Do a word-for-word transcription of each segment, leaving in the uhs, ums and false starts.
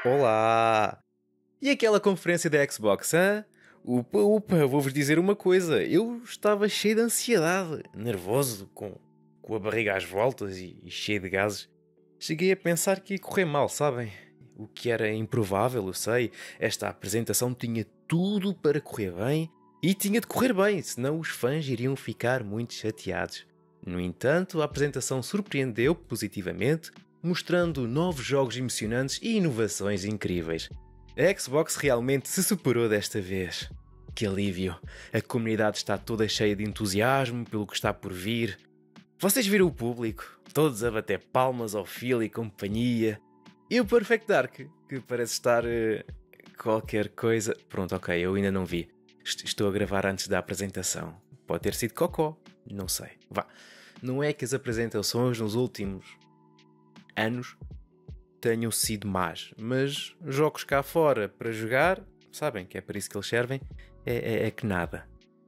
Olá! E aquela conferência da Xbox, hã? Upa, upa, vou-vos dizer uma coisa. Eu estava cheio de ansiedade, nervoso, com, com a barriga às voltas e, e cheio de gases. Cheguei a pensar que ia correr mal, sabem? O que era improvável, eu sei. Esta apresentação tinha tudo para correr bem e tinha de correr bem, senão os fãs iriam ficar muito chateados. No entanto, a apresentação surpreendeu positivamente, mostrando novos jogos emocionantes e inovações incríveis. A Xbox realmente se superou desta vez. Que alívio! A comunidade está toda cheia de entusiasmo pelo que está por vir. Vocês viram o público? Todos a bater palmas ao Phil e companhia. E o Perfect Dark, que parece estar... Uh, qualquer coisa... Pronto, ok, eu ainda não vi. Est- Estou a gravar antes da apresentação. Pode ter sido cocó. Não sei. Vá. Não é que as apresentações nos últimos anos tenham sido más, mas jogos cá fora para jogar, sabem que é para isso que eles servem, é, é, é que nada.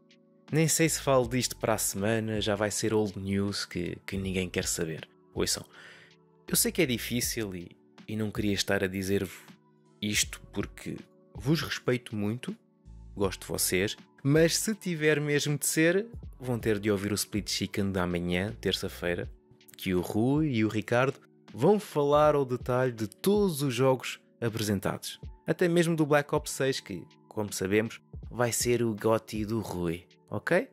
Nem sei se falo disto para a semana, já vai ser old news que, que ninguém quer saber. Ouçam, eu sei que é difícil e, e não queria estar a dizer-vos isto porque vos respeito muito, gosto de vocês, mas se tiver mesmo de ser, vão ter de ouvir o Split Chicken da manhã, terça-feira, que o Rui e o Ricardo vão falar ao detalhe de todos os jogos apresentados. Até mesmo do Black Ops seis, que, como sabemos, vai ser o G O T Y do Rui, ok?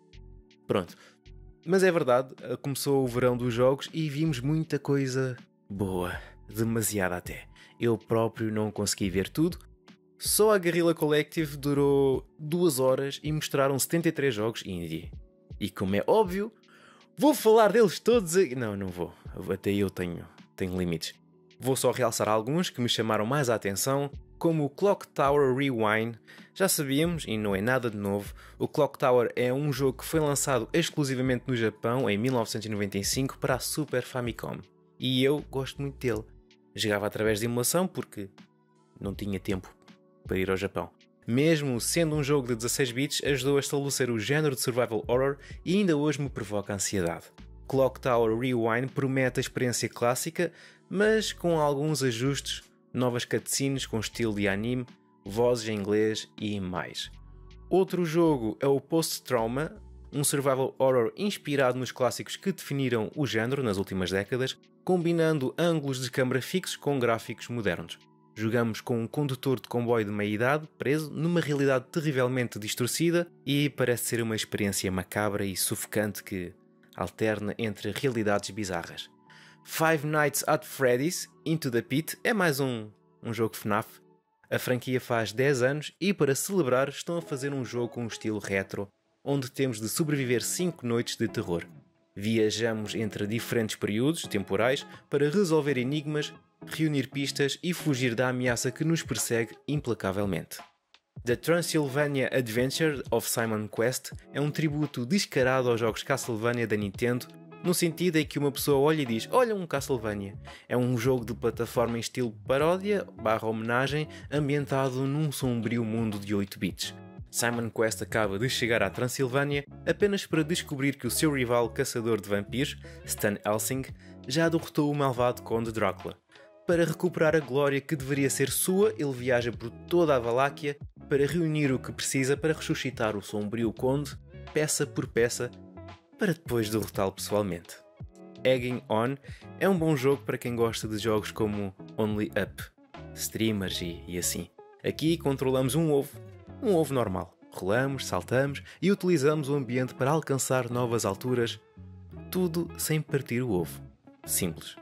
Pronto. Mas é verdade, começou o verão dos jogos e vimos muita coisa boa. Demasiada até. Eu próprio não consegui ver tudo. Só a Guerrilla Collective durou duas horas e mostraram setenta e três jogos indie. E como é óbvio, vou falar deles todos aqui. Não, não vou. Até eu tenho, tenho limites. Vou só realçar alguns que me chamaram mais a atenção, como o Clock Tower Rewind. Já sabíamos, e não é nada de novo, o Clock Tower é um jogo que foi lançado exclusivamente no Japão em mil novecentos e noventa e cinco para a Super Famicom. E eu gosto muito dele. Jogava através de emulação porque não tinha tempo para ir ao Japão. Mesmo sendo um jogo de dezasseis bits, ajudou a estabelecer o género de survival horror e ainda hoje me provoca ansiedade. Clock Tower Rewind promete a experiência clássica, mas com alguns ajustes, novas cutscenes com estilo de anime, vozes em inglês e mais. Outro jogo é o Post Trauma, um survival horror inspirado nos clássicos que definiram o género nas últimas décadas, combinando ângulos de câmara fixos com gráficos modernos. Jogamos com um condutor de comboio de meia-idade preso numa realidade terrivelmente distorcida e parece ser uma experiência macabra e sufocante que alterna entre realidades bizarras. Five Nights at Freddy's Into the Pit é mais um, um jogo F NAF. A franquia faz dez anos e para celebrar estão a fazer um jogo com um estilo retro, onde temos de sobreviver cinco noites de terror. Viajamos entre diferentes períodos temporais para resolver enigmas, reunir pistas e fugir da ameaça que nos persegue implacavelmente. The Transylvania Adventure of Simon Quest é um tributo descarado aos jogos Castlevania da Nintendo, no sentido em que uma pessoa olha e diz: olha um Castlevania. É um jogo de plataforma em estilo paródia barra homenagem, ambientado num sombrio mundo de oito bits. Simon Quest acaba de chegar à Transilvânia apenas para descobrir que o seu rival caçador de vampiros, Stan Helsing, já derrotou o malvado Conde Drácula. Para recuperar a glória que deveria ser sua, ele viaja por toda a Valáquia para reunir o que precisa para ressuscitar o sombrio Conde, peça por peça, para depois derrotá-lo pessoalmente. Egging On é um bom jogo para quem gosta de jogos como Only Up, streamers e, e assim. Aqui controlamos um ovo, um ovo normal. Rolamos, saltamos e utilizamos o ambiente para alcançar novas alturas, tudo sem partir o ovo. Simples.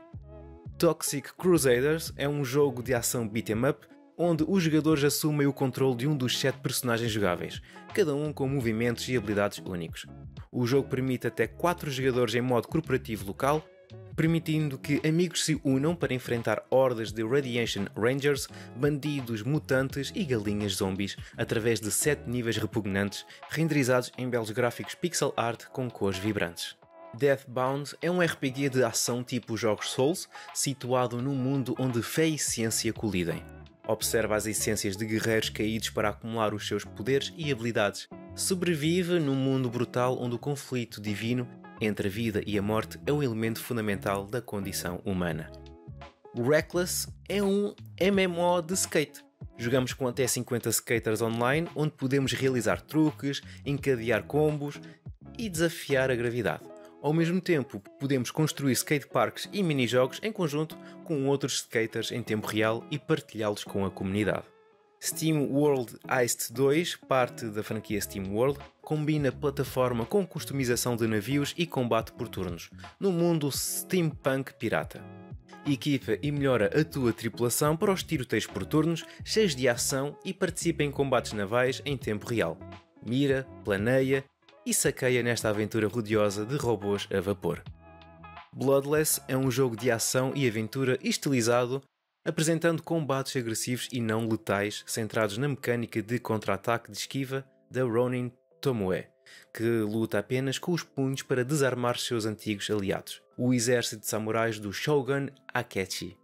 Toxic Crusaders é um jogo de ação beat'em up, onde os jogadores assumem o controle de um dos sete personagens jogáveis, cada um com movimentos e habilidades únicos. O jogo permite até quatro jogadores em modo corporativo local, permitindo que amigos se unam para enfrentar hordas de Radiation Rangers, bandidos, mutantes e galinhas zombies através de sete níveis repugnantes, renderizados em belos gráficos pixel art com cores vibrantes. Deathbound é um R P G de ação tipo jogos Souls, situado num mundo onde fé e ciência colidem. Observa as essências de guerreiros caídos para acumular os seus poderes e habilidades. Sobrevive num mundo brutal onde o conflito divino entre a vida e a morte é um elemento fundamental da condição humana. Reckless é um M M O de skate. Jogamos com até cinquenta skaters online, onde podemos realizar truques, encadear combos e desafiar a gravidade. Ao mesmo tempo, podemos construir skateparks e minijogos em conjunto com outros skaters em tempo real e partilhá-los com a comunidade. Steam World Iced dois, parte da franquia Steam World, combina plataforma com customização de navios e combate por turnos, no mundo steampunk pirata. Equipa e melhora a tua tripulação para os tiroteios por turnos, cheios de ação e participa em combates navais em tempo real. Mira, planeia e saqueia nesta aventura rodeosa de robôs a vapor. Bloodless é um jogo de ação e aventura estilizado, apresentando combates agressivos e não letais, centrados na mecânica de contra-ataque de esquiva da Ronin Tomoe, que luta apenas com os punhos para desarmar seus antigos aliados, o exército de samurais do Shogun Akechi.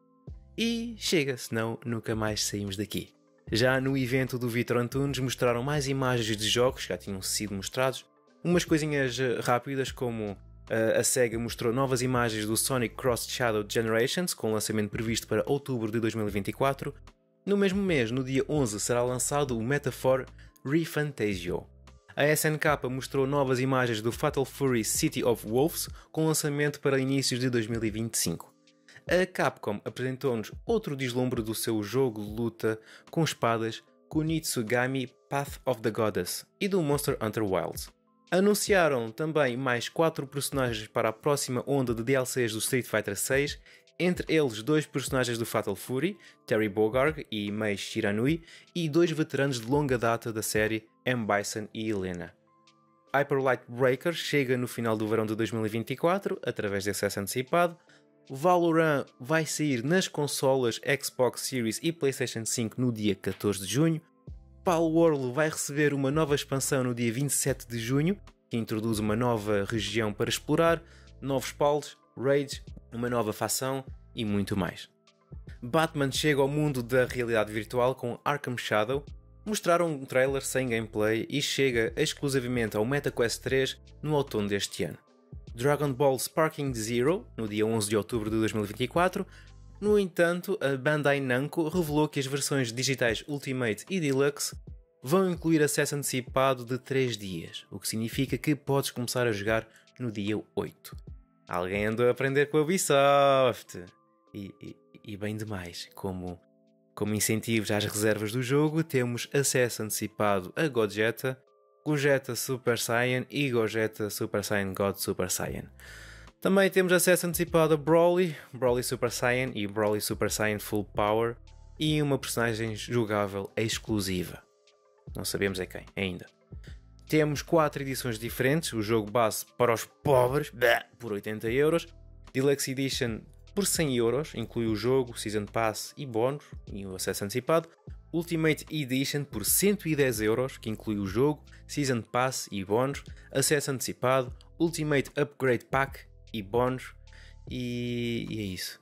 E chega, senão nunca mais saímos daqui. Já no evento do Vitor Antunes mostraram mais imagens de jogos que já tinham sido mostrados, umas coisinhas rápidas como a SEGA mostrou novas imagens do Sonic Cross Shadow Generations, com lançamento previsto para outubro de dois mil e vinte e quatro. No mesmo mês, no dia onze, será lançado o Metaphor ReFantasio. A S N K mostrou novas imagens do Fatal Fury City of Wolves, com lançamento para inícios de dois mil e vinte e cinco. A Capcom apresentou-nos outro deslumbre do seu jogo de luta com espadas, Kunitsugami Path of the Goddess, e do Monster Hunter Wilds. Anunciaram também mais quatro personagens para a próxima onda de D L Cs do Street Fighter seis, entre eles dois personagens do Fatal Fury, Terry Bogard e Mei Shiranui, e dois veteranos de longa data da série, M. Bison e Helena. Hyper Light Breaker chega no final do verão de dois mil e vinte e quatro, através de acesso antecipado. Valorant vai sair nas consolas Xbox Series e PlayStation cinco no dia catorze de junho. Palworld vai receber uma nova expansão no dia vinte e sete de junho, que introduz uma nova região para explorar, novos Pals, raids, uma nova facção e muito mais. Batman chega ao mundo da realidade virtual com Arkham Shadow, mostraram um trailer sem gameplay e chega exclusivamente ao MetaQuest três no outono deste ano. Dragon Ball Sparking Zero, no dia onze de outubro de dois mil e vinte e quatro. No entanto, a Bandai Namco revelou que as versões digitais Ultimate e Deluxe vão incluir acesso antecipado de três dias, o que significa que podes começar a jogar no dia oito. Alguém andou a aprender com a Ubisoft! E, e, e bem demais, como, como incentivos às reservas do jogo, temos acesso antecipado a Gogeta, Gogeta Super Saiyan e Gogeta Super Saiyan God Super Saiyan. Também temos acesso antecipado a Broly, Broly Super Saiyan e Broly Super Saiyan Full Power e uma personagem jogável exclusiva. Não sabemos é quem ainda. Temos quatro edições diferentes, o jogo base para os pobres, por oitenta euros, Deluxe Edition por cem euros, inclui o jogo, Season Pass e bónus e o acesso antecipado, Ultimate Edition por cento e dez euros, que inclui o jogo, Season Pass e bónus, acesso antecipado, Ultimate Upgrade Pack e bónus, e... e é isso.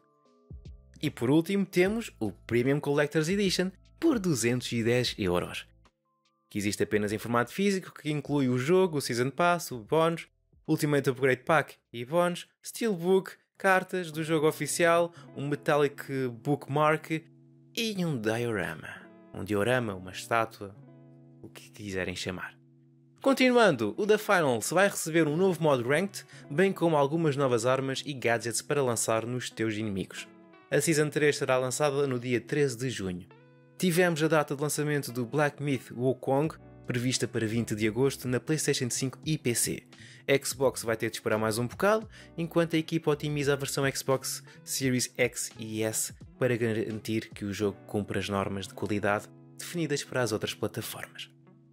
E por último temos o Premium Collector's Edition por duzentos e dez euros, que existe apenas em formato físico, que inclui o jogo, o Season Pass, o bónus, Ultimate Upgrade Pack e bónus, Steelbook, cartas do jogo oficial, um Metallic Bookmark e um diorama. Um diorama, uma estátua, o que quiserem chamar. Continuando, o The Finals vai receber um novo modo Ranked, bem como algumas novas armas e gadgets para lançar nos teus inimigos. A Season três será lançada no dia treze de junho. Tivemos a data de lançamento do Black Myth Wukong, prevista para vinte de agosto na PlayStation cinco e P C. A Xbox vai ter de esperar mais um bocado, enquanto a equipa otimiza a versão Xbox Series X e S para garantir que o jogo cumpra as normas de qualidade definidas para as outras plataformas.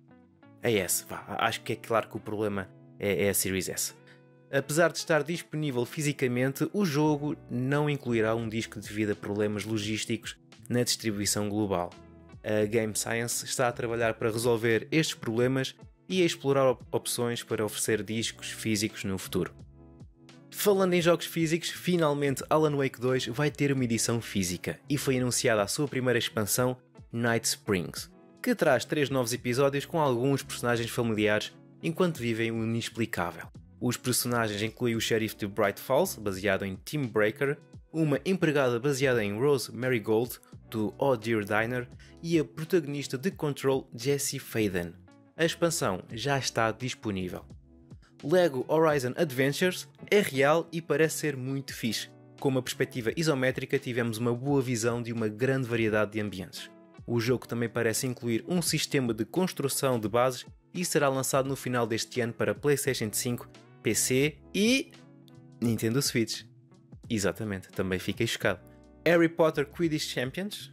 A S, vá, acho que é claro que o problema é, é a Series S. Apesar de estar disponível fisicamente, o jogo não incluirá um disco devido a problemas logísticos na distribuição global. A Game Science está a trabalhar para resolver estes problemas e a explorar op- opções para oferecer discos físicos no futuro. Falando em jogos físicos, finalmente Alan Wake dois vai ter uma edição física e foi anunciada a sua primeira expansão, Night Springs, que traz três novos episódios com alguns personagens familiares enquanto vivem o inexplicável. Os personagens incluem o xerife de Bright Falls, baseado em Team Breaker, uma empregada baseada em Rose Marigold, do Oh Dear Diner, e a protagonista de Control, Jessie Faden. A expansão já está disponível. Lego Horizon Adventures é real e parece ser muito fixe. Com uma perspectiva isométrica tivemos uma boa visão de uma grande variedade de ambientes. O jogo também parece incluir um sistema de construção de bases e será lançado no final deste ano para PlayStation cinco, P C e Nintendo Switch. Exatamente, também fiquei chocado. Harry Potter Quidditch Champions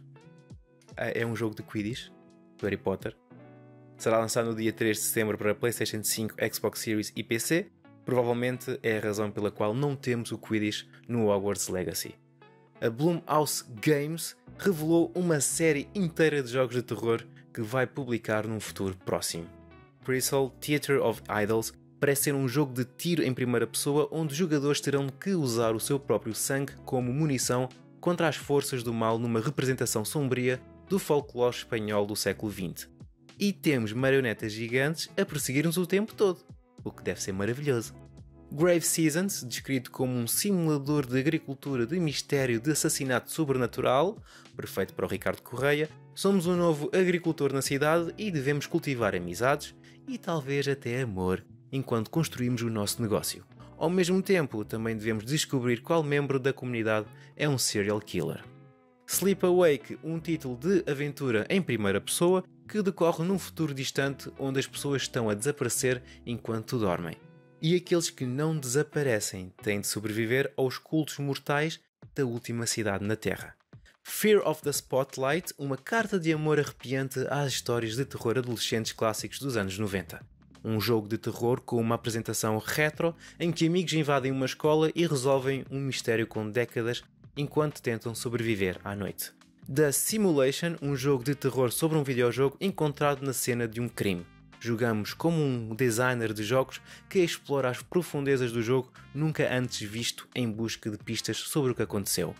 é um jogo de Quidditch do Harry Potter. Será lançado no dia três de setembro para PlayStation cinco, Xbox Series e P C. Provavelmente é a razão pela qual não temos o Quidditch no Hogwarts Legacy. A Blumhouse Games revelou uma série inteira de jogos de terror que vai publicar num futuro próximo. Crystal Theatre of Idols parece ser um jogo de tiro em primeira pessoa onde os jogadores terão que usar o seu próprio sangue como munição contra as forças do mal numa representação sombria do folclore espanhol do século vinte. E temos marionetas gigantes a perseguir-nos o tempo todo, o que deve ser maravilhoso. Grave Seasons, descrito como um simulador de agricultura de mistério de assassinato sobrenatural, perfeito para o Ricardo Correia, somos um novo agricultor na cidade e devemos cultivar amizades e talvez até amor enquanto construímos o nosso negócio. Ao mesmo tempo, também devemos descobrir qual membro da comunidade é um serial killer. Sleep Awake, um título de aventura em primeira pessoa que decorre num futuro distante onde as pessoas estão a desaparecer enquanto dormem. E aqueles que não desaparecem têm de sobreviver aos cultos mortais da última cidade na Terra. Fear of the Spotlight, uma carta de amor arrepiante às histórias de terror adolescentes clássicos dos anos noventa. Um jogo de terror com uma apresentação retro em que amigos invadem uma escola e resolvem um mistério com décadas enquanto tentam sobreviver à noite. The Simulation, um jogo de terror sobre um videojogo encontrado na cena de um crime. Jogamos como um designer de jogos que explora as profundezas do jogo nunca antes visto em busca de pistas sobre o que aconteceu.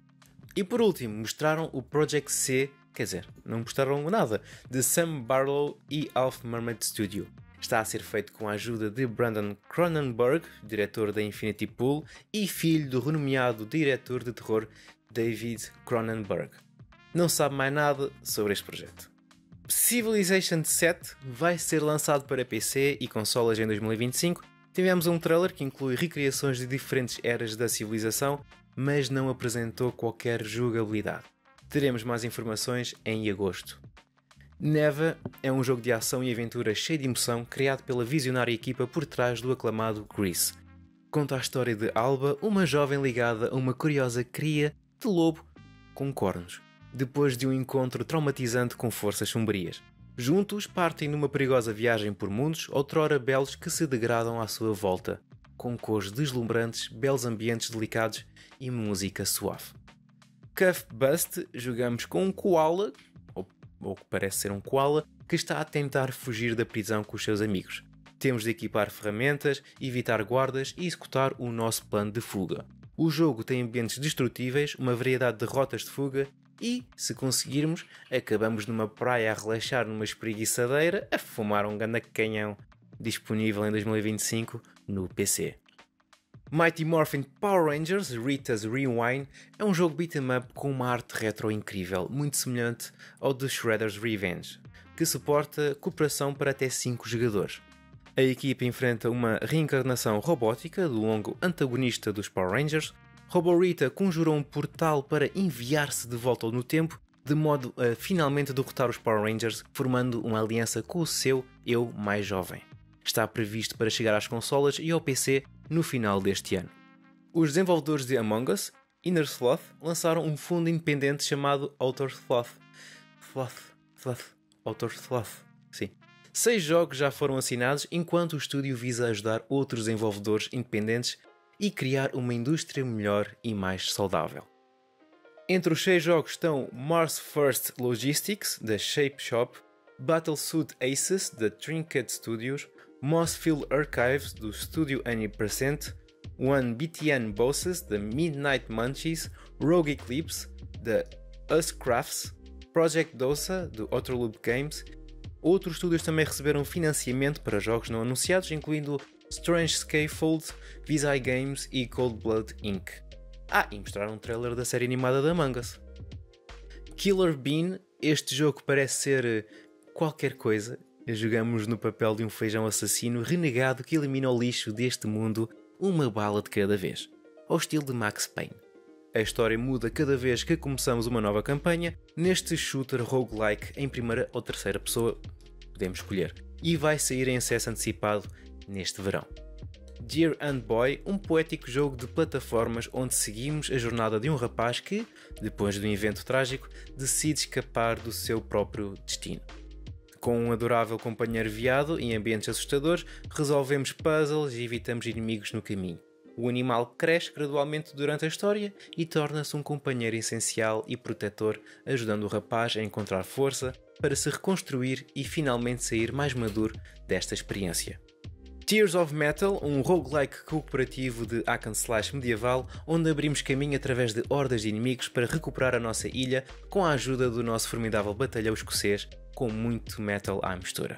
E por último, mostraram o Project C, quer dizer, não mostraram nada, de Sam Barlow e Half Mermaid Studio. Está a ser feito com a ajuda de Brandon Cronenberg, diretor da Infinity Pool, e filho do renomeado diretor de terror David Cronenberg. Não sabe mais nada sobre este projeto. Civilization sete vai ser lançado para P C e consolas em dois mil e vinte e cinco. Tivemos um trailer que inclui recriações de diferentes eras da civilização, mas não apresentou qualquer jogabilidade. Teremos mais informações em agosto. Neva é um jogo de ação e aventura cheio de emoção criado pela visionária equipa por trás do aclamado Grease. Conta a história de Alba, uma jovem ligada a uma curiosa cria de lobo com cornos, depois de um encontro traumatizante com forças sombrias. Juntos partem numa perigosa viagem por mundos outrora belos que se degradam à sua volta, com cores deslumbrantes, belos ambientes delicados e música suave. Cuff Bust, jogamos com um koala, ou, ou que parece ser um koala, que está a tentar fugir da prisão com os seus amigos. Temos de equipar ferramentas, evitar guardas e executar o nosso plano de fuga. O jogo tem ambientes destrutíveis, uma variedade de rotas de fuga e, se conseguirmos, acabamos numa praia a relaxar numa espreguiçadeira a fumar um ganda canhão, disponível em dois mil e vinte e cinco no P C. Mighty Morphin Power Rangers Rita's Rewind é um jogo beat'em up com uma arte retro incrível, muito semelhante ao de Shredder's Revenge, que suporta cooperação para até cinco jogadores. A equipe enfrenta uma reencarnação robótica do longo antagonista dos Power Rangers. Robo Rita conjurou um portal para enviar-se de volta no tempo, de modo a finalmente derrotar os Power Rangers, formando uma aliança com o seu eu mais jovem. Está previsto para chegar às consolas e ao P C no final deste ano. Os desenvolvedores de Among Us, Inner Sloth, lançaram um fundo independente chamado Outer Sloth. Sloth, Sloth, Outer Sloth, sim. Seis jogos já foram assinados, enquanto o estúdio visa ajudar outros desenvolvedores independentes e criar uma indústria melhor e mais saudável. Entre os seis jogos estão Mars First Logistics, da Shape Shop, Battlesuit Aces, da Trinket Studios, Mossfield Archives, do Studio Any Percent, One B T N Bosses, da Midnight Munchies, Rogue Eclipse, da Us Crafts, Project Dosa, do Outerloop Games. Outros estúdios também receberam financiamento para jogos não anunciados, incluindo Strange Scaffold, Visai Games e Cold Blood incorporated. Ah, e mostraram um trailer da série animada da Among Us. Killer Bean, este jogo parece ser qualquer coisa. Jogamos no papel de um feijão assassino renegado que elimina o lixo deste mundo uma bala de cada vez, ao estilo de Max Payne. A história muda cada vez que começamos uma nova campanha neste shooter roguelike em primeira ou terceira pessoa, podemos escolher, e vai sair em acesso antecipado neste verão. Dear and Boy, um poético jogo de plataformas onde seguimos a jornada de um rapaz que, depois de um evento trágico, decide escapar do seu próprio destino. Com um adorável companheiro viado em ambientes assustadores, resolvemos puzzles e evitamos inimigos no caminho. O animal cresce gradualmente durante a história e torna-se um companheiro essencial e protetor, ajudando o rapaz a encontrar força para se reconstruir e finalmente sair mais maduro desta experiência. Tears of Metal, um roguelike cooperativo de hack and slash medieval, onde abrimos caminho através de hordas de inimigos para recuperar a nossa ilha com a ajuda do nosso formidável batalhão escocês, com muito metal à mistura.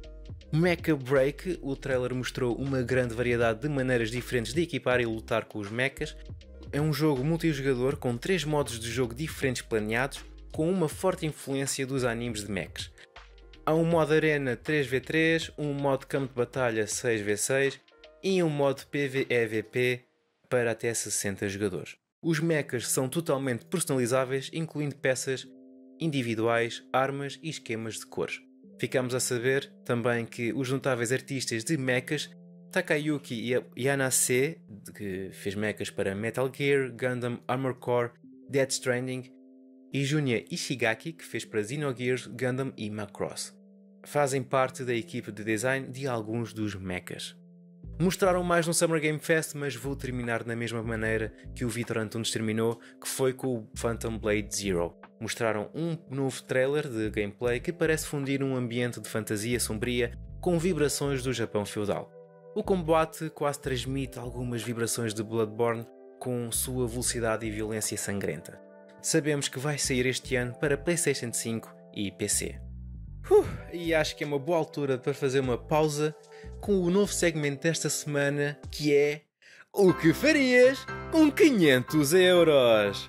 Mecha Break, o trailer mostrou uma grande variedade de maneiras diferentes de equipar e lutar com os mechas. É um jogo multijogador com três modos de jogo diferentes planeados, com uma forte influência dos animes de mechas. Há um modo arena três contra três, um modo campo de batalha seis contra seis e um modo P V E V P para até sessenta jogadores. Os mechas são totalmente personalizáveis, incluindo peças individuais, armas e esquemas de cores. Ficamos a saber também que os notáveis artistas de mechas Takayuki Yanase, que fez mechas para Metal Gear, Gundam, Armored Core, Death Stranding, e Junya Ishigaki, que fez para Xenogears, Gundam e Macross, fazem parte da equipe de design de alguns dos mechas. Mostraram mais no Summer Game Fest, mas vou terminar da mesma maneira que o Vitor Antunes terminou, que foi com o Phantom Blade Zero. Mostraram um novo trailer de gameplay que parece fundir um ambiente de fantasia sombria com vibrações do Japão feudal. O combate quase transmite algumas vibrações de Bloodborne com sua velocidade e violência sangrenta. Sabemos que vai sair este ano para PlayStation cinco e P C. Uh, e acho que é uma boa altura para fazer uma pausa com o novo segmento desta semana, que é O que farias com quinhentos euros?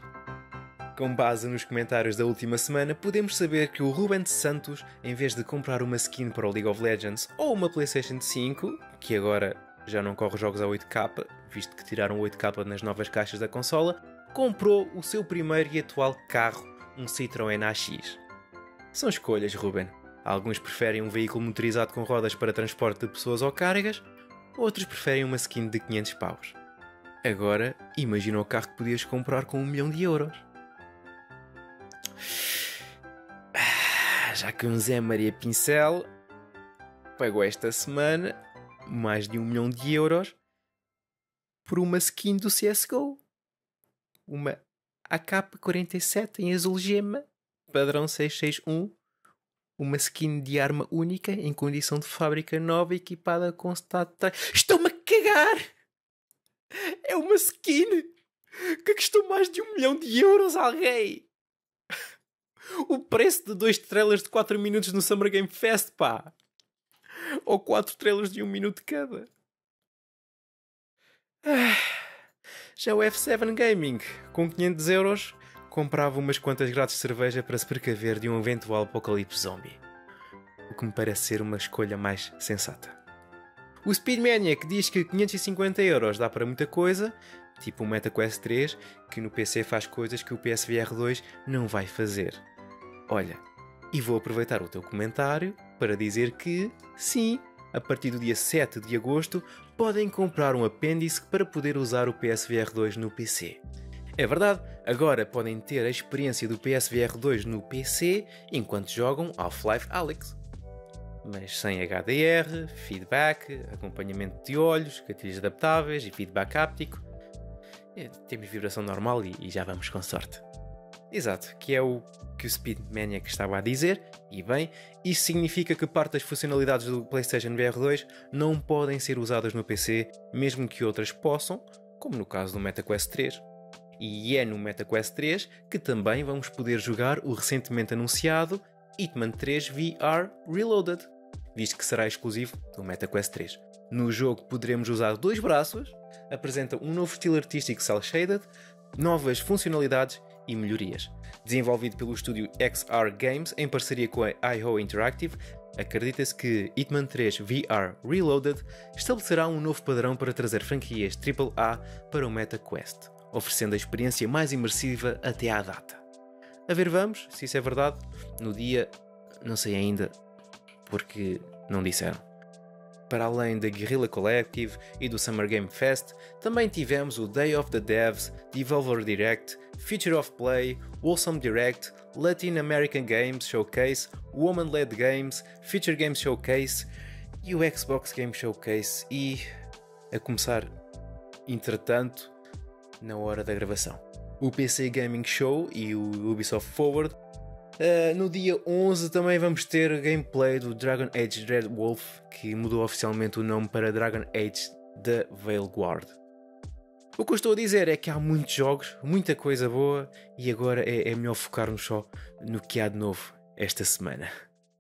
Com base nos comentários da última semana, podemos saber que o Ruben de Santos, em vez de comprar uma skin para o League of Legends ou uma PlayStation cinco, que agora já não corre jogos a oito K, visto que tiraram oito K nas novas caixas da consola, comprou o seu primeiro e atual carro, um Citroën A X. São escolhas, Ruben. Alguns preferem um veículo motorizado com rodas para transporte de pessoas ou cargas, outros preferem uma skin de quinhentos paus. Agora, imagina o carro que podias comprar com um milhão de euros. Já que um Zé Maria Pincel pagou esta semana mais de um milhão de euros por uma skin do C S G O. Uma A K quarenta e sete em azul gema, padrão seiscentos e sessenta e um. Uma skin de arma única, em condição de fábrica nova, equipada com status... Estou-me a cagar! É uma skin que custou mais de um milhão de euros a alguém! O preço de dois trailers de quatro minutos no Summer Game Fest, pá! Ou quatro trailers de um minuto cada. Ah, já o F sete Gaming, com quinhentos euros... comprava umas quantas grades de cerveja para se precaver de um eventual apocalipse zombie. O que me parece ser uma escolha mais sensata. O Speedmaniac diz que quinhentos e cinquenta euros dá para muita coisa, tipo o MetaQuest três, que no P C faz coisas que o P S V R dois não vai fazer. Olha, e vou aproveitar o teu comentário para dizer que, sim, a partir do dia sete de agosto, podem comprar um apêndice para poder usar o P S V R dois no P C. É verdade, agora podem ter a experiência do P S V R dois no P C enquanto jogam Half-Life Alyx. Mas sem H D R, feedback, acompanhamento de olhos, gatilhos adaptáveis e feedback áptico. É, temos vibração normal e, e já vamos com sorte. Exato, que é o que o Speedmaniac estava a dizer, e bem, isso significa que parte das funcionalidades do PlayStation V R dois não podem ser usadas no P C, mesmo que outras possam, como no caso do MetaQuest três. E é no MetaQuest três que também vamos poder jogar o recentemente anunciado Hitman três V R Reloaded, visto que será exclusivo do MetaQuest três. No jogo poderemos usar dois braços, apresenta um novo estilo artístico cel-shaded, novas funcionalidades e melhorias. Desenvolvido pelo estúdio X R Games em parceria com a I O Interactive, acredita-se que Hitman três V R Reloaded estabelecerá um novo padrão para trazer franquias triplo A para o MetaQuest, oferecendo a experiência mais imersiva até à data. A ver vamos, se isso é verdade, no dia, não sei ainda, porque não disseram. Para além da Guerrilla Collective e do Summer Game Fest, também tivemos o Day of the Devs, Devolver Direct, Future of Play, Wholesome Direct, Latin American Games Showcase, Woman-Led Games, Future Games Showcase e o Xbox Game Showcase e, a começar, entretanto, na hora da gravação, o P C Gaming Show e o Ubisoft Forward. Uh, no dia onze também vamos ter gameplay do Dragon Age Dreadwolf, que mudou oficialmente o nome para Dragon Age The Veilguard. O que eu estou a dizer é que há muitos jogos, muita coisa boa, e agora é, é melhor focar-nos só no que há de novo esta semana.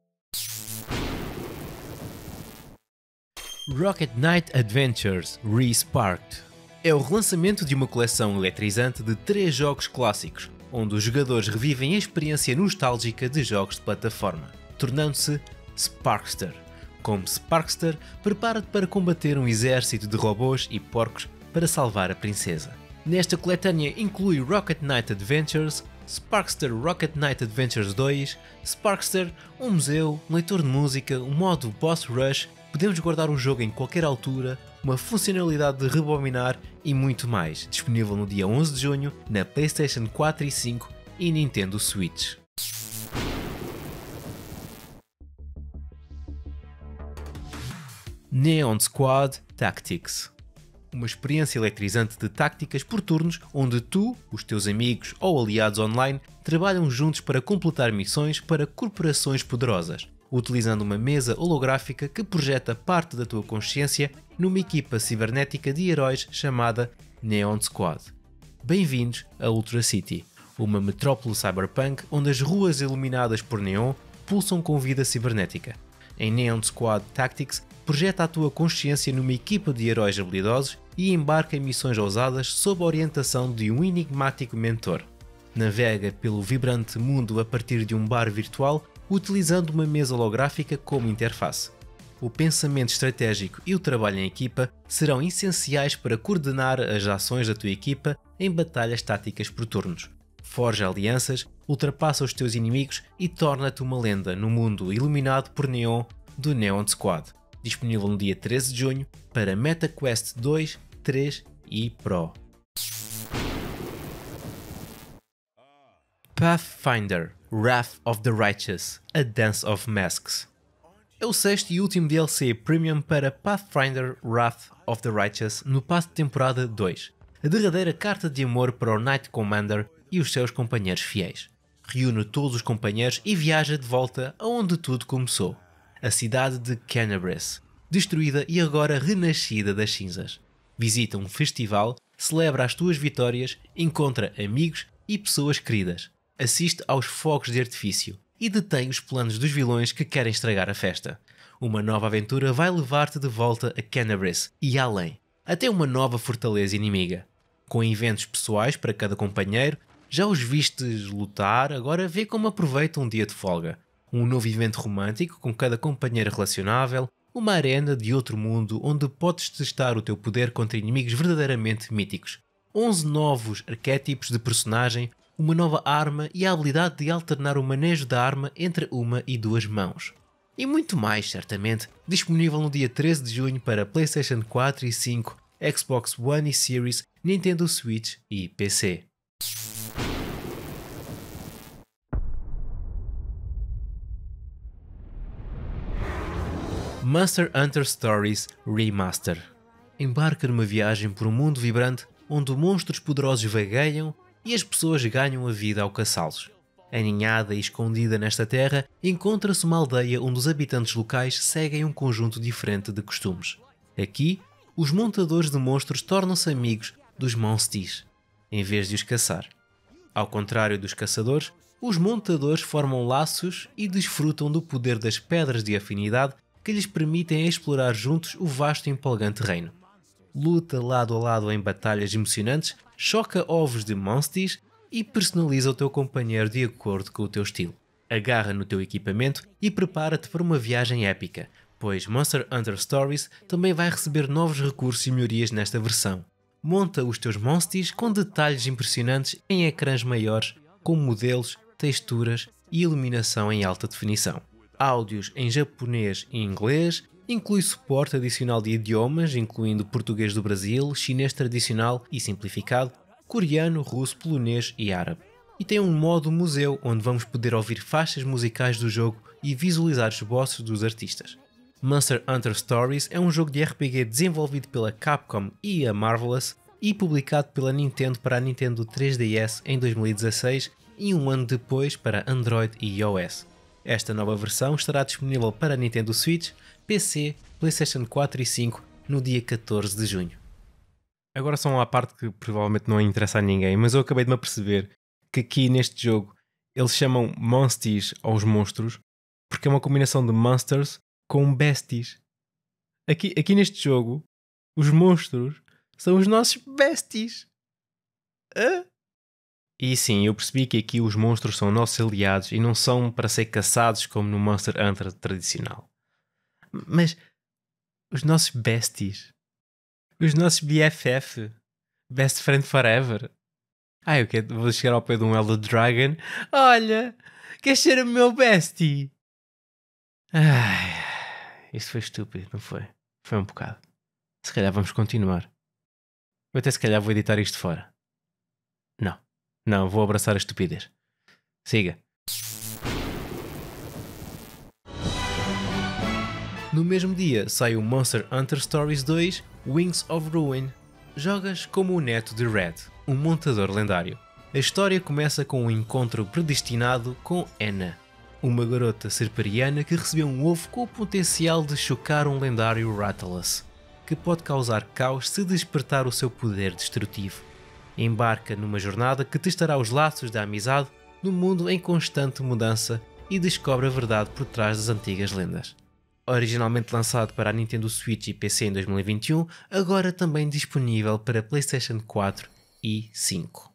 Rocket Knight Adventures Re-Sparked é o relançamento de uma coleção eletrizante de três jogos clássicos, onde os jogadores revivem a experiência nostálgica de jogos de plataforma, tornando-se Sparkster. Como Sparkster, prepara-te para combater um exército de robôs e porcos para salvar a princesa. Nesta coletânea inclui Rocket Knight Adventures, Sparkster Rocket Knight Adventures dois, Sparkster, um museu, um leitor de música, um modo Boss Rush, podemos guardar o jogo em qualquer altura, uma funcionalidade de rebobinar e muito mais, disponível no dia onze de junho na PlayStation quatro e cinco e Nintendo Switch. Neon Squad Tactics. Uma experiência eletrizante de táticas por turnos onde tu, os teus amigos ou aliados online trabalham juntos para completar missões para corporações poderosas, utilizando uma mesa holográfica que projeta parte da tua consciência numa equipa cibernética de heróis chamada Neon Squad. Bem-vindos a Ultra City, uma metrópole cyberpunk onde as ruas iluminadas por neon pulsam com vida cibernética. Em Neon Squad Tactics, projeta a tua consciência numa equipa de heróis habilidosos e embarca em missões ousadas sob a orientação de um enigmático mentor. Navega pelo vibrante mundo a partir de um bar virtual, utilizando uma mesa holográfica como interface. O pensamento estratégico e o trabalho em equipa serão essenciais para coordenar as ações da tua equipa em batalhas táticas por turnos. Forja alianças, ultrapassa os teus inimigos e torna-te uma lenda no mundo iluminado por neon do Neon Squad. Disponível no dia treze de junho para MetaQuest dois, três e Pro. Pathfinder Wrath of the Righteous, A Dance of Masks. É o sexto e último D L C Premium para Pathfinder Wrath of the Righteous no passe de temporada dois, a derradeira carta de amor para o Knight Commander e os seus companheiros fiéis. Reúne todos os companheiros e viaja de volta aonde tudo começou, a cidade de Canabres, destruída e agora renascida das cinzas. Visita um festival, celebra as tuas vitórias, encontra amigos e pessoas queridas, assiste aos fogos de artifício e detém os planos dos vilões que querem estragar a festa. Uma nova aventura vai levar-te de volta a Canabres e além, até uma nova fortaleza inimiga. Com eventos pessoais para cada companheiro, já os vistes lutar, agora vê como aproveitam um dia de folga. Um novo evento romântico com cada companheiro relacionável, uma arena de outro mundo onde podes testar o teu poder contra inimigos verdadeiramente míticos. onze novos arquétipos de personagem, uma nova arma e a habilidade de alternar o manejo da arma entre uma e duas mãos. E muito mais, certamente, disponível no dia treze de junho para PlayStation quatro e cinco, Xbox One e Series, Nintendo Switch e P C. Monster Hunter Stories Remaster. Embarca numa viagem por um mundo vibrante onde monstros poderosos vagueiam e as pessoas ganham a vida ao caçá-los. Aninhada e escondida nesta terra, encontra-se uma aldeia onde os habitantes locais seguem um conjunto diferente de costumes. Aqui, os montadores de monstros tornam-se amigos dos monsties, em vez de os caçar. Ao contrário dos caçadores, os montadores formam laços e desfrutam do poder das pedras de afinidade que lhes permitem explorar juntos o vasto e empolgante reino. luta lado a lado em batalhas emocionantes, choca ovos de monsters e personaliza o teu companheiro de acordo com o teu estilo. Agarra no teu equipamento e prepara-te para uma viagem épica, pois Monster Hunter Stories também vai receber novos recursos e melhorias nesta versão. Monta os teus monsters com detalhes impressionantes em ecrãs maiores, com modelos, texturas e iluminação em alta definição. Áudios em japonês e inglês, inclui suporte adicional de idiomas, incluindo português do Brasil, chinês tradicional e simplificado, coreano, russo, polonês e árabe. E tem um modo museu, onde vamos poder ouvir faixas musicais do jogo e visualizar os bosses dos artistas. Monster Hunter Stories é um jogo de R P G desenvolvido pela Capcom e a Marvelous e publicado pela Nintendo para a Nintendo três D S em dois mil e dezasseis e um ano depois para Android e iOS. Esta nova versão estará disponível para Nintendo Switch, P C, PlayStation quatro e cinco no dia catorze de junho. Agora só uma parte que provavelmente não interessa a ninguém, mas eu acabei de me aperceber que aqui neste jogo eles chamam Monsties aos monstros porque é uma combinação de Monsters com Besties. Aqui, aqui neste jogo, os monstros são os nossos Besties. Hã? E sim, eu percebi que aqui os monstros são nossos aliados e não são para ser caçados como no Monster Hunter tradicional. Mas os nossos Besties, os nossos B F F, Best Friend Forever. Ah, eu quero, vou chegar ao pé de um Elder Dragon. Olha, queres ser o meu bestie? Ai, isto foi estúpido, não foi? Foi um bocado. Se calhar vamos continuar. Eu até se calhar vou editar isto fora. Não, não, vou abraçar a estupidez. Siga. No mesmo dia sai o Monster Hunter Stories dois Wings of Ruin. Jogas como o neto de Red, um montador lendário. A história começa com um encontro predestinado com Anna, uma garota serperiana que recebeu um ovo com o potencial de chocar um lendário Rathalos, que pode causar caos se despertar o seu poder destrutivo. Embarca numa jornada que testará os laços da amizade no mundo em constante mudança e descobre a verdade por trás das antigas lendas. Originalmente lançado para a Nintendo Switch e P C em dois mil e vinte e um, agora também disponível para PlayStation quatro e cinco.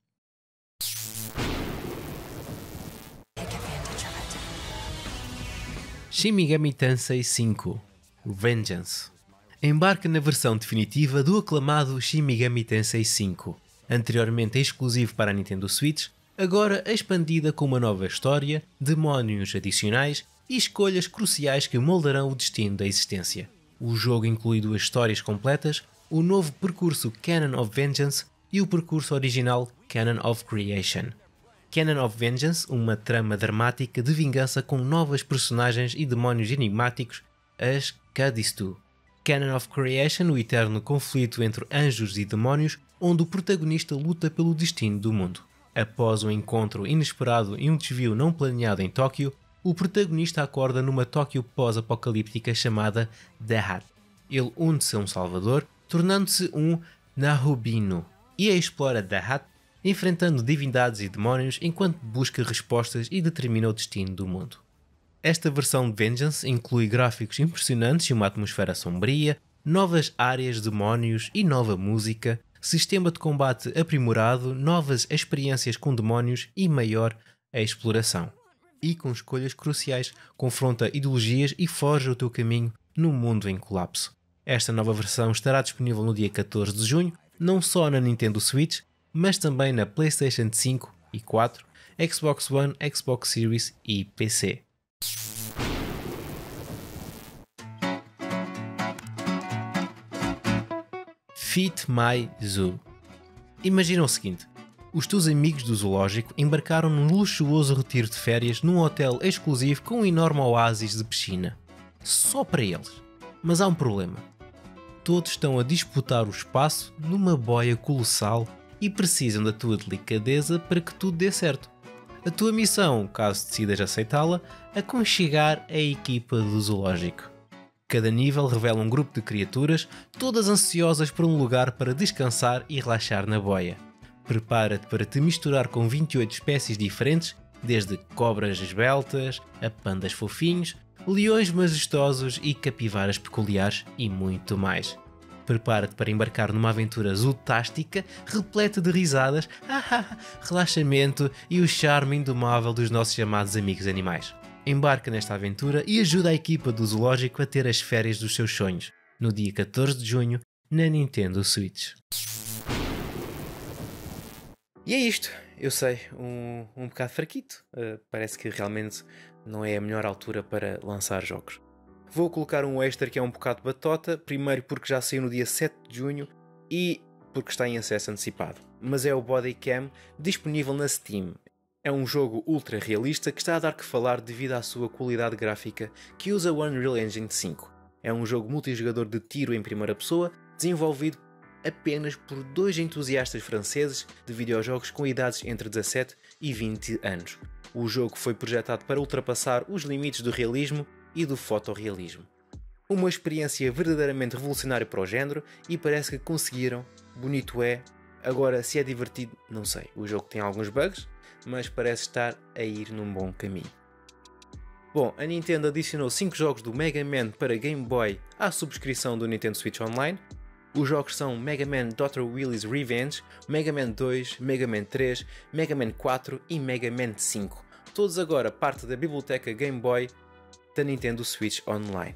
Shin Megami Tensei cinco Vengeance. Embarca na versão definitiva do aclamado Shin Megami Tensei cinco, anteriormente exclusivo para a Nintendo Switch, agora expandida com uma nova história, demónios adicionais e escolhas cruciais que moldarão o destino da existência. O jogo inclui duas histórias completas, o novo percurso Canon of Vengeance e o percurso original Canon of Creation. Canon of Vengeance, uma trama dramática de vingança com novas personagens e demónios enigmáticos, as Kadistu. Canon of Creation, o eterno conflito entre anjos e demónios, onde o protagonista luta pelo destino do mundo. Após um encontro inesperado e um desvio não planeado em Tóquio, o protagonista acorda numa Tóquio pós-apocalíptica chamada Dahat. Ele une-se a um salvador, tornando-se um Nahobino, e explora Dahat, enfrentando divindades e demónios enquanto busca respostas e determina o destino do mundo. Esta versão de Vengeance inclui gráficos impressionantes e uma atmosfera sombria, novas áreas, demónios e nova música, sistema de combate aprimorado, novas experiências com demónios e maior exploração. E com escolhas cruciais, confronta ideologias e forja o teu caminho no mundo em colapso. Esta nova versão estará disponível no dia catorze de junho, não só na Nintendo Switch, mas também na PlayStation cinco e quatro, Xbox One, Xbox Series e P C. Feed My Zoo. Imagina o seguinte: os teus amigos do zoológico embarcaram num luxuoso retiro de férias num hotel exclusivo com um enorme oásis de piscina. Só para eles. Mas há um problema. Todos estão a disputar o espaço numa boia colossal e precisam da tua delicadeza para que tudo dê certo. A tua missão, caso decidas aceitá-la, é aconchegar a equipa do zoológico. Cada nível revela um grupo de criaturas, todas ansiosas por um lugar para descansar e relaxar na boia. Prepara-te para te misturar com vinte e oito espécies diferentes, desde cobras esbeltas a pandas fofinhos, leões majestosos e capivaras peculiares e muito mais. prepara-te para embarcar numa aventura zutástica, repleta de risadas, relaxamento e o charme indomável dos nossos chamados amigos animais. Embarca nesta aventura e ajuda a equipa do zoológico a ter as férias dos seus sonhos, no dia catorze de junho, na Nintendo Switch. E é isto, eu sei, um, um bocado fraquito. Uh, parece que realmente não é a melhor altura para lançar jogos. Vou colocar um extra que é um bocado batota, primeiro porque já saiu no dia sete de junho e porque está em acesso antecipado. Mas é o Bodycam, disponível na Steam. É um jogo ultra realista que está a dar que falar devido à sua qualidade gráfica que usa o Unreal Engine cinco. É um jogo multijogador de tiro em primeira pessoa, desenvolvido apenas por dois entusiastas franceses de videojogos com idades entre dezassete e vinte anos. O jogo foi projetado para ultrapassar os limites do realismo e do fotorrealismo. Uma experiência verdadeiramente revolucionária para o género e parece que conseguiram. Bonito é. Agora, se é divertido, não sei. O jogo tem alguns bugs, mas parece estar a ir num bom caminho. Bom, a Nintendo adicionou cinco jogos do Mega Man para Game Boy à subscrição do Nintendo Switch Online. Os jogos são Mega Man doutor Willy's Revenge, Mega Man dois, Mega Man três, Mega Man quatro e Mega Man cinco. Todos agora parte da biblioteca Game Boy da Nintendo Switch Online.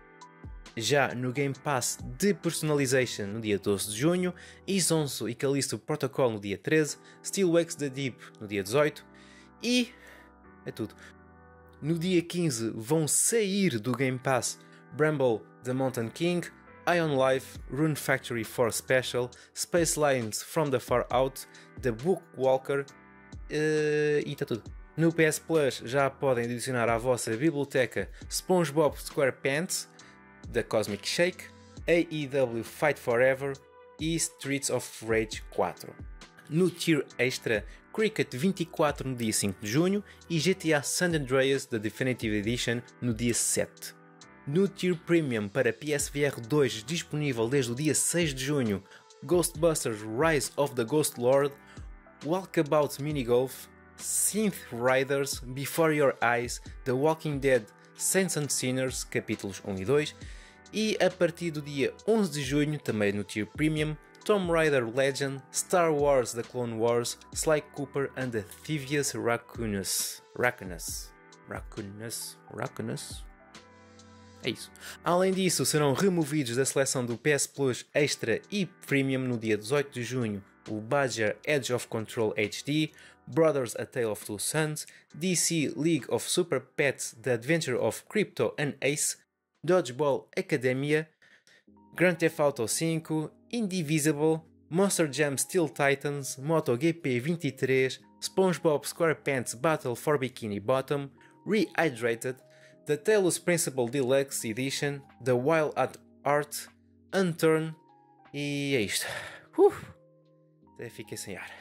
Já no Game Pass de Personalization no dia doze de junho, Izonsu e Callisto Protocol no dia treze, Still Wakes the Deep no dia dezoito e... é tudo. No dia quinze vão sair do Game Pass Bramble the Mountain King, Ion Life, Rune Factory four Special, Space Lines from the Far Out, The Bookwalker uh, e está tudo. No P S Plus já podem adicionar à vossa biblioteca SpongeBob SquarePants, The Cosmic Shake, A E W Fight Forever e Streets of Rage quatro. No Tier Extra, Cricket vinte e quatro no dia cinco de junho e G T A San Andreas da Definitive Edition no dia sete. No Tier Premium para P S V R dois, disponível desde o dia seis de junho, Ghostbusters Rise of the Ghost Lord, Walkabout Minigolf, Synth Riders, Before Your Eyes, The Walking Dead Saints and Sinners, capítulos um e dois, e a partir do dia onze de junho, também no Tier Premium, Tomb Raider Legend, Star Wars The Clone Wars, Sly Cooper and the Thievius Raccoonus. Raccoonus. Raccoonus. Raccoonus. É isso. Além disso, serão removidos da seleção do P S Plus Extra e Premium no dia dezoito de junho o Badger Edge of Control H D, Brothers A Tale of Two Sons, D C League of Super Pets The Adventure of Crypto and Ace, Dodgeball Academia, Grand Theft Auto cinco, Indivisible, Monster Jam Steel Titans, MotoGP vinte e três, SpongeBob SquarePants Battle for Bikini Bottom, Rehydrated, The Talos Principle Deluxe Edition, The Wild at Heart, Unturn e é isto. Uh, até fiquei sem ar.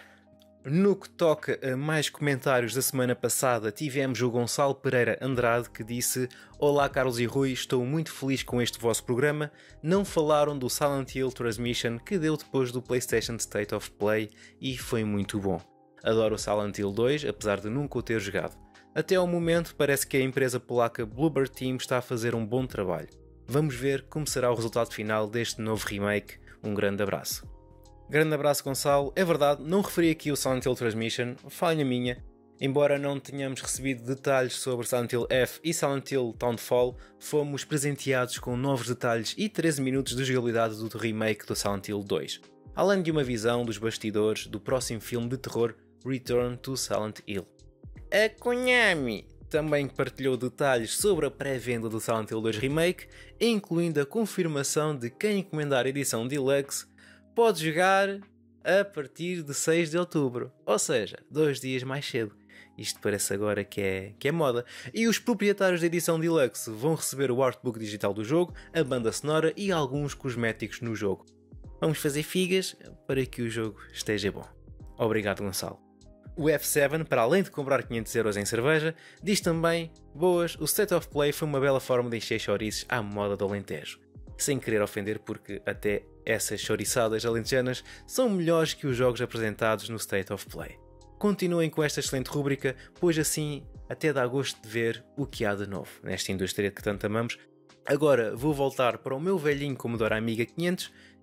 No que toca a mais comentários da semana passada, tivemos o Gonçalo Pereira Andrade que disse: Olá Carlos e Rui, estou muito feliz com este vosso programa. Não falaram do Silent Hill Transmission que deu depois do PlayStation State of Play e foi muito bom. Adoro o Silent Hill dois, apesar de nunca o ter jogado. Até ao momento parece que a empresa polaca Bloober Team está a fazer um bom trabalho. Vamos ver como será o resultado final deste novo remake. Um grande abraço. Grande abraço, Gonçalo. É verdade, não referi aqui o Silent Hill Transmission, falha minha. Embora não tenhamos recebido detalhes sobre Silent Hill F e Silent Hill Townfall, fomos presenteados com novos detalhes e treze minutos de jogabilidade do remake do Silent Hill dois, além de uma visão dos bastidores do próximo filme de terror Return to Silent Hill. A Konami também partilhou detalhes sobre a pré-venda do Silent Hill dois Remake, incluindo a confirmação de quem encomendar a edição Deluxe pode jogar a partir de seis de outubro, ou seja, dois dias mais cedo. Isto parece agora que é, que é moda. E os proprietários da edição Deluxe vão receber o artbook digital do jogo, a banda sonora e alguns cosméticos no jogo. Vamos fazer figas para que o jogo esteja bom. Obrigado, Gonçalo. O F sete, para além de comprar quinhentos euros em cerveja, diz também: boas, o State of Play foi uma bela forma de encher chouriços à moda do Alentejo. Sem querer ofender, porque até essas chouriçadas alentejanas são melhores que os jogos apresentados no State of Play. Continuem com esta excelente rúbrica, pois assim até dá gosto de ver o que há de novo nesta indústria que tanto amamos. Agora vou voltar para o meu velhinho Commodore Amiga quinhentos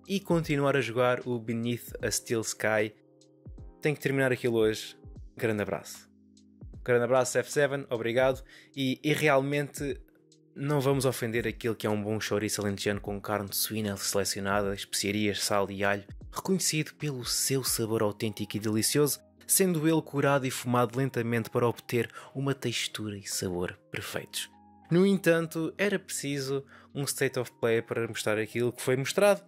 e continuar a jogar o Beneath a Steel Sky. Tenho que terminar aquilo hoje. Grande abraço. Grande abraço F sete, obrigado. E, e realmente não vamos ofender aquele que é um bom chouriço alentejano com carne de suína selecionada, especiarias, sal e alho, reconhecido pelo seu sabor autêntico e delicioso, sendo ele curado e fumado lentamente para obter uma textura e sabor perfeitos. No entanto, era preciso um state of play para mostrar aquilo que foi mostrado?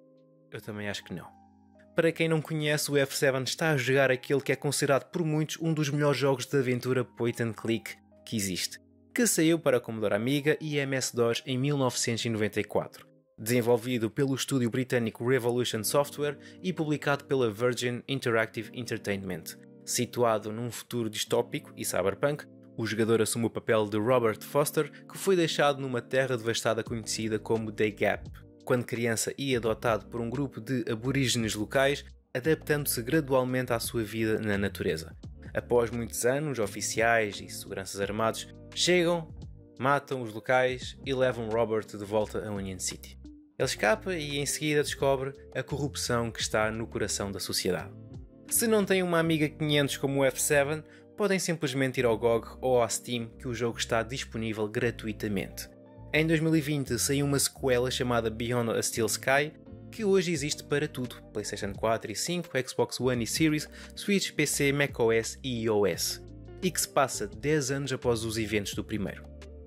Eu também acho que não. Para quem não conhece, o F sete está a jogar aquele que é considerado por muitos um dos melhores jogos de aventura point and click que existe, que saiu para Commodore Amiga e M S-DOS em mil novecentos e noventa e quatro. Desenvolvido pelo estúdio britânico Revolution Software e publicado pela Virgin Interactive Entertainment. Situado num futuro distópico e cyberpunk, o jogador assume o papel de Robert Foster, que foi deixado numa terra devastada conhecida como The Gap, quando criança e adotado por um grupo de aborígenes locais, adaptando-se gradualmente à sua vida na natureza. Após muitos anos, oficiais e seguranças armados chegam, matam os locais e levam Robert de volta a Union City. Ele escapa e em seguida descobre a corrupção que está no coração da sociedade. Se não têm uma Amiga quinhentos como o F sete, podem simplesmente ir ao G O G ou à Steam, que o jogo está disponível gratuitamente. Em dois mil e vinte saiu uma sequela chamada Beyond a Steel Sky, que hoje existe para tudo: PlayStation quatro e cinco, Xbox One e Series, Switch, P C, macOS e iOS, e que se passa dez anos após os eventos do primeiro.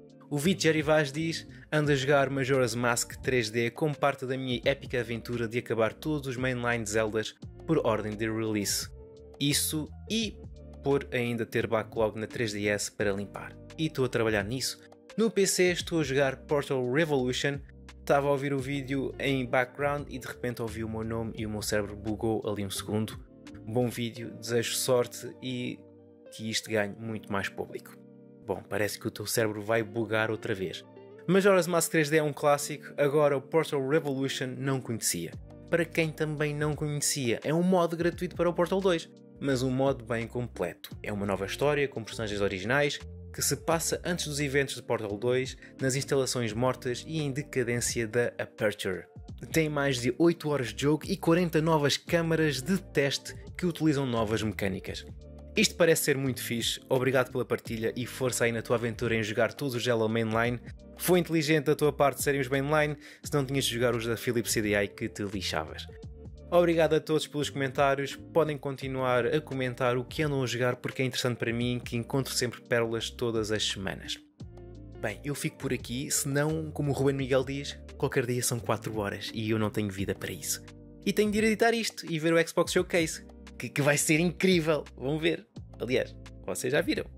O Vito Gerivaz diz: ando a jogar Majora's Mask três D como parte da minha épica aventura de acabar todos os mainline Zeldas por ordem de release. Isso e por ainda ter backlog na três D S para limpar. E estou a trabalhar nisso. No P C estou a jogar Portal Revolution. Estava a ouvir o vídeo em background e de repente ouvi o meu nome e o meu cérebro bugou ali um segundo. Bom vídeo, desejo sorte e que isto ganhe muito mais público. Bom, parece que o teu cérebro vai bugar outra vez. Majora's Mask três D é um clássico, agora o Portal Revolution não conhecia. Para quem também não conhecia, é um mod gratuito para o Portal dois, mas um mod bem completo. É uma nova história com personagens originais que se passa antes dos eventos de Portal dois, nas instalações mortas e em decadência da Aperture. Tem mais de oito horas de jogo e quarenta novas câmaras de teste que utilizam novas mecânicas. Isto parece ser muito fixe, obrigado pela partilha e força aí na tua aventura em jogar todos os Jello mainline. Foi inteligente da tua parte serem os mainline, se não tinhas de jogar os da Philips C D I que te lixavas. Obrigado a todos pelos comentários, podem continuar a comentar o que andam a jogar porque é interessante para mim, que encontro sempre pérolas todas as semanas. Bem, eu fico por aqui, senão, como o Ruben Miguel diz, qualquer dia são quatro horas e eu não tenho vida para isso. E tenho de ir editar isto e ver o Xbox Showcase, que, que vai ser incrível, vão ver. Aliás, vocês já viram,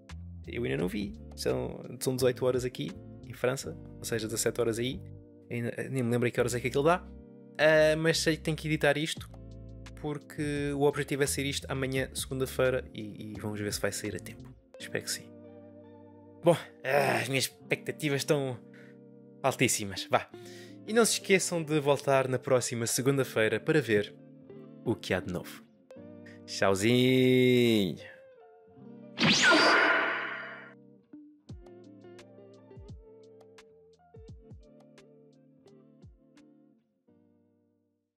eu ainda não vi, são, são dezoito horas aqui em França, ou seja, dezassete horas aí, ainda, nem me lembro a que horas é que aquilo dá. Uh, mas sei que tenho que editar isto porque o objetivo é sair isto amanhã, segunda-feira, e, e vamos ver se vai sair a tempo. Espero que sim. Bom, uh, as minhas expectativas estão altíssimas. Vá. E não se esqueçam de voltar na próxima segunda-feira para ver o que há de novo. Tchauzinho!